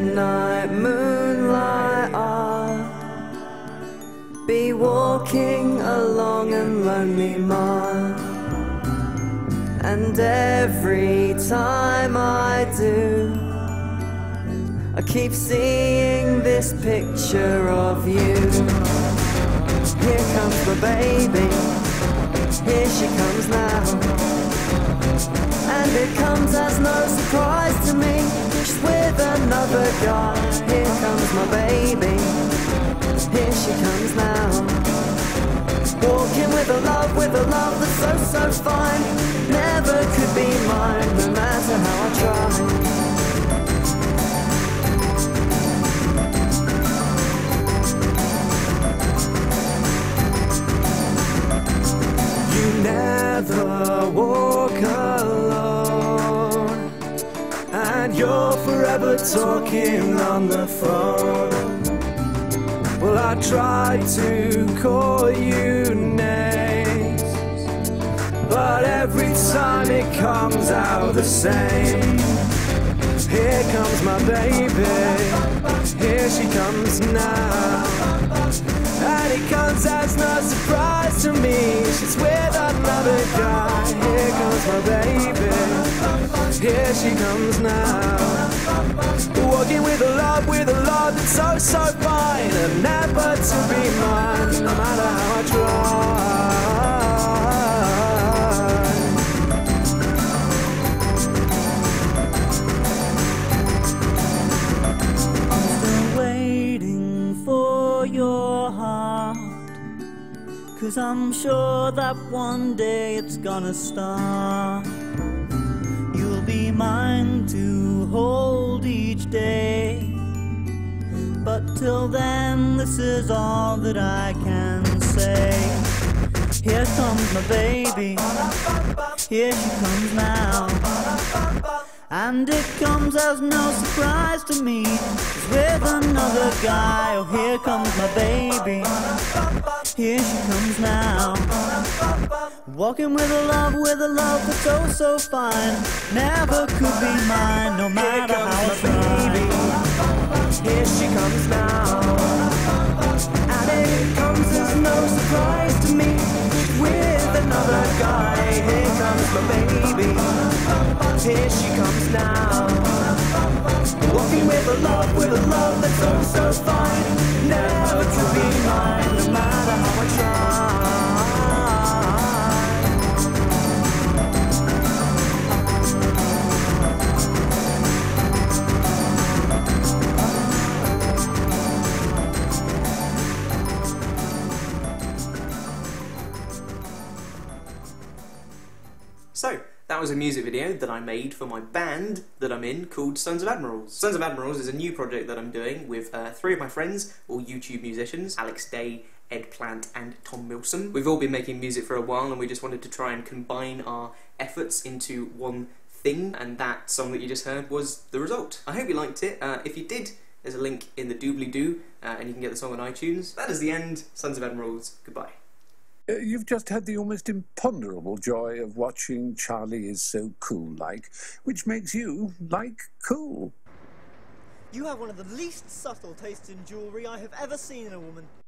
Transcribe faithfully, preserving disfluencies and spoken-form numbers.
midnight moonlight, I'll be walking along a lonely mile. And every time I do, I keep seeing this picture of you. Here comes my baby, here she comes now. And it comes as no surprise to me, she's with another guy. Here comes my baby, here she comes now. Walking with a love, with a love that's so, so fine. Never could be mine, no matter how I try. You never walk alone, and you're forever talking on the phone. Well, I tried to call you names, but every time it comes out the same. Here comes my baby, here she comes now. And it comes as no surprise to me, she's with another guy. Here comes my baby, here she comes now. Walking with a love, with a love that's so, so fine, and never to be mine, no matter how I try. I'm still waiting for your heart, 'cause I'm sure that one day it's gonna start. You'll be mine to hold each day, but till then this is all that I can say. Here comes my baby, here she comes now. And it comes as no surprise to me, she's with another guy. Oh, here comes my baby, here she comes now. Walking with a love, with a love that's so, so fine. Never could be mine, no matter how I try. Here she comes now, and it comes as no surprise to me, she's with another guy. Here comes my baby, here she comes now. Walking with a love, with a love that's so, so fine. Never to be mine, no matter how I try. So, that was a music video that I made for my band that I'm in called Sons of Admirals. Sons of Admirals is a new project that I'm doing with uh, three of my friends, all YouTube musicians, Alex Day, Ed Plant and Tom Milsom. We've all been making music for a while and we just wanted to try and combine our efforts into one thing, and that song that you just heard was the result. I hope you liked it. Uh, if you did, there's a link in the doobly-doo uh, and you can get the song on iTunes. That is the end. Sons of Admirals, goodbye. Uh, you've just had the almost imponderable joy of watching Charlie Is So Cool like, which makes you like cool. You have one of the least subtle tastes in jewellery I have ever seen in a woman.